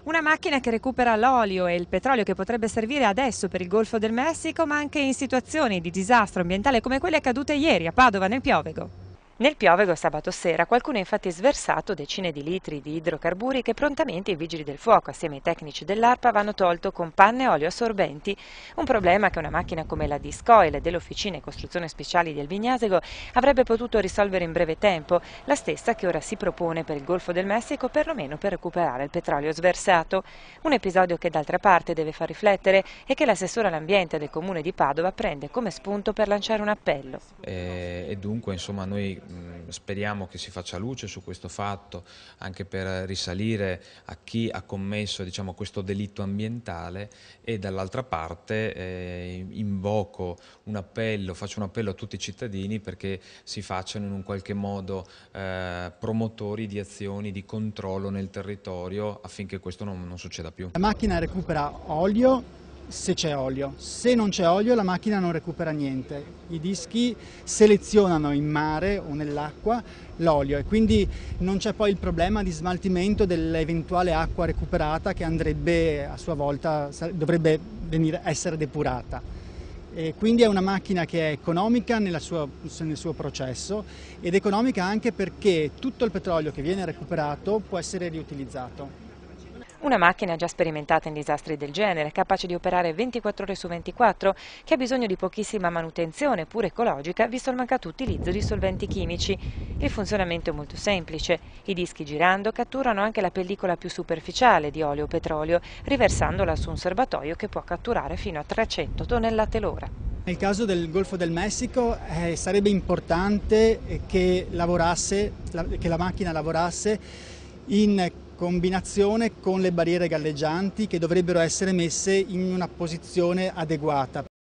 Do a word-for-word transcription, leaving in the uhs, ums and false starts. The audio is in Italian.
Una macchina che recupera l'olio e il petrolio che potrebbe servire adesso per il Golfo del Messico, ma anche in situazioni di disastro ambientale come quelle accadute ieri a Padova nel Piovego. Nel Piovego sabato sera qualcuno ha infatti sversato decine di litri di idrocarburi che prontamente i vigili del fuoco assieme ai tecnici dell'ARPA vanno tolto con panne e olio assorbenti, un problema che una macchina come la Discoil dell'Officina Costruzione Speciali del Vignasego avrebbe potuto risolvere in breve tempo, la stessa che ora si propone per il Golfo del Messico perlomeno per recuperare il petrolio sversato. Un episodio che d'altra parte deve far riflettere e che l'assessore all'ambiente del comune di Padova prende come spunto per lanciare un appello. E, e dunque insomma noi speriamo che si faccia luce su questo fatto anche per risalire a chi ha commesso, diciamo, questo delitto ambientale, e dall'altra parte eh, invoco un appello, faccio un appello a tutti i cittadini perché si facciano in un qualche modo eh, promotori di azioni di controllo nel territorio affinché questo non, non succeda più. La macchina recupera olio se c'è olio, se non c'è olio la macchina non recupera niente. I dischi selezionano in mare o nell'acqua l'olio e quindi non c'è poi il problema di smaltimento dell'eventuale acqua recuperata che andrebbe a sua volta, dovrebbe venire, essere depurata. E quindi è una macchina che è economica nella sua, nel suo processo ed economica anche perché tutto il petrolio che viene recuperato può essere riutilizzato. Una macchina già sperimentata in disastri del genere, capace di operare ventiquattro ore su ventiquattro, che ha bisogno di pochissima manutenzione, pur ecologica, visto il mancato utilizzo di solventi chimici. Il funzionamento è molto semplice. I dischi girando catturano anche la pellicola più superficiale di olio o petrolio, riversandola su un serbatoio che può catturare fino a trecento tonnellate l'ora. Nel caso del Golfo del Messico eh, sarebbe importante che, lavorasse, che la macchina lavorasse in combinazione con le barriere galleggianti che dovrebbero essere messe in una posizione adeguata.